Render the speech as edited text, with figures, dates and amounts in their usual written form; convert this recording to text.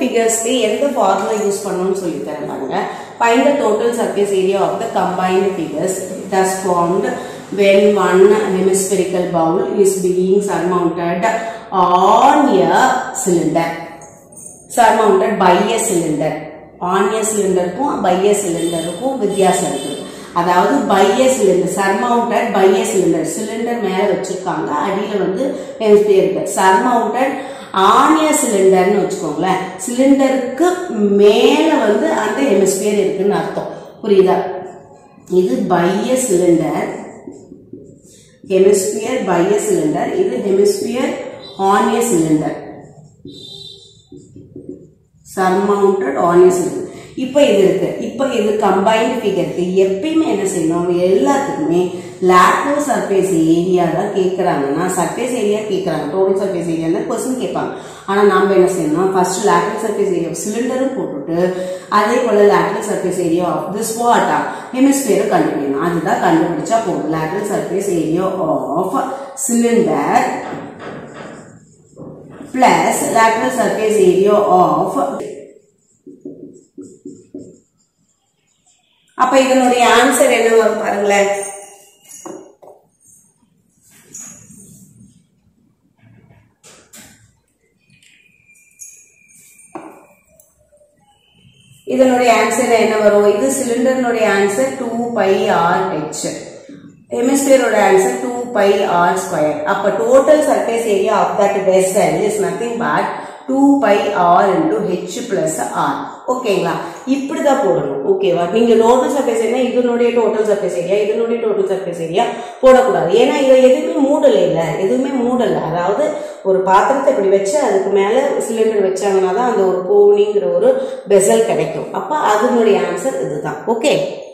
ஃபிகர்ஸ்க்கு எந்த formula use பண்ணணும்னு சொல்லி தரேன் பாருங்க. Find the total surface area of the combined figures thus formed when one hemispherical bowl is being surmounted on a cylinder. Surmounted by a cylinder. On a cylinder க்கும் by a cylinder க்கும் வித்தியாசம் இருக்கு. அதாவது by a cylinder, surmounted by a cylinder. cylinder மேல வச்சிருக்காங்க, அடியில வந்து hemisphere இருக்கு. surmounted on a cylinder னு வச்சுக்கோங்களேன். சிலிண்டருக்கு மேல வந்து அந்த ஹெமிஸ்பியர் இருக்குன்னு அர்த்தம். புரியுதா? இது by a cylinder, hemisphere by a cylinder, இது hemisphere on a cylinder, surmounted on a cylinder. இப்போ இது இருக்கு. இப்போ இது கம்பைன்ட் ஃபிகருக்கு எப்பயுமே என்ன செய்யணும், எல்லாத்துக்குமே லேட்டரல் சர்ஃபேஸ் ஏரியா தான் கேட்குறாங்கன்னா, சர்ஃபேஸ் ஏரியா கேட்குறாங்க, டோட்டல் சர்ஃபேஸ் ஏரியா தான் கொஸ்டின் கேட்பாங்க. ஆனால் நாம் என்ன செய்யணும், first lateral surface area of சிலிண்டரும் போட்டுட்டு அதே போல lateral surface area of this what ஹெமிஸ்பியரும் கண்டுபிடிக்கணும். அதுதான் கண்டுபிடிச்சா போதும். Lateral surface area of cylinder plus lateral surface area of. அப்ப இதனுடைய ஆன்சர் என்ன வரும் பாருங்களேன். இதனுடைய ஆன்சர் என்ன வரும், இது சிலிண்டர்னுடைய ஆன்சர் 2πRh, ஹெமிஸ்பியரோட ஆன்சர் 2πr². அப்ப total surface area of that vessel is nothing but 2πr into h plus r. ஓகேங்களா? இப்படிதான் போடணும். ஓகேவா? நீங்க டோட்டல் சர்ஃபேஸ் ஏரியா, இதனுடைய டோட்டல் சர்ஃபேஸ் ஏரியா, இதனுடைய டோட்டல் சர்ஃபேஸ் ஏரியா போடக்கூடாது. ஏன்னா இதை எதுவுமே மூடல, இல்ல எதுவுமே மூடல. அதாவது ஒரு பாத்திரத்தை இப்படி வச்சு அதுக்கு மேல சிலிண்டர் வச்சாங்கன்னா தான் அந்த ஒரு கோனிங்கிற ஒரு பெசல் கிடைக்கும். அப்ப அதனுடைய ஆன்சர் இதுதான். ஓகே.